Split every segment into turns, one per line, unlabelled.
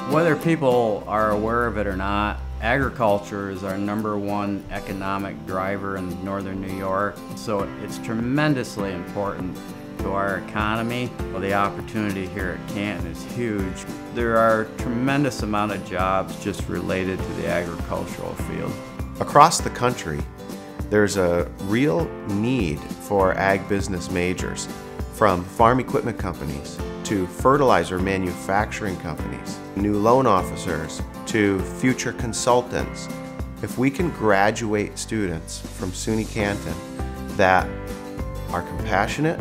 Whether people are aware of it or not, agriculture is our #1 economic driver in northern New York, so it's tremendously important to our economy. Well, the opportunity here at Canton is huge. There are a tremendous amount of jobs just related to the agricultural field.
Across the country, there's a real need for ag business majors, from farm equipment companies to fertilizer manufacturing companies, new loan officers to future consultants. If we can graduate students from SUNY Canton that are compassionate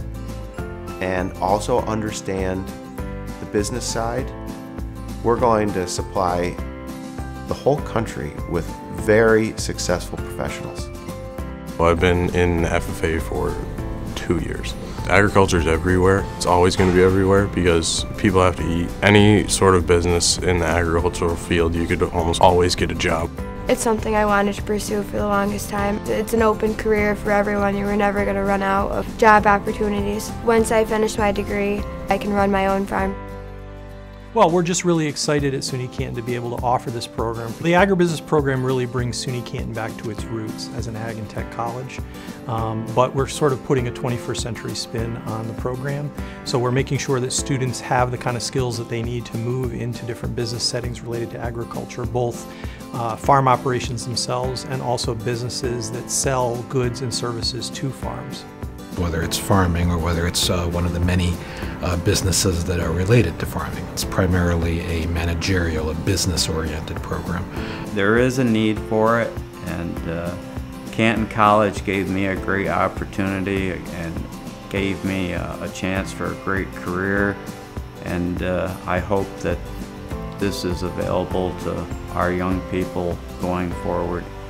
and also understand the business side, we're going to supply the whole country with very successful professionals.
Well, I've been in FFA for 2 years. Agriculture is everywhere. It's always going to be everywhere because people have to eat. Any sort of business in the agricultural field, you could almost always get a job.
It's something I wanted to pursue for the longest time. It's an open career for everyone. You were never going to run out of job opportunities. Once I finish my degree, I can run my own farm.
Well, we're just really excited at SUNY Canton to be able to offer this program. The agribusiness program really brings SUNY Canton back to its roots as an ag and tech college, but we're sort of putting a 21st century spin on the program. So we're making sure that students have the kind of skills that they need to move into different business settings related to agriculture, both farm operations themselves and also businesses that sell goods and services to farms.
Whether it's farming or whether it's one of the many businesses that are related to farming. It's primarily a managerial, a business-oriented program.
There is a need for it, and Canton College gave me a great opportunity and gave me a chance for a great career, and I hope that this is available to our young people going forward.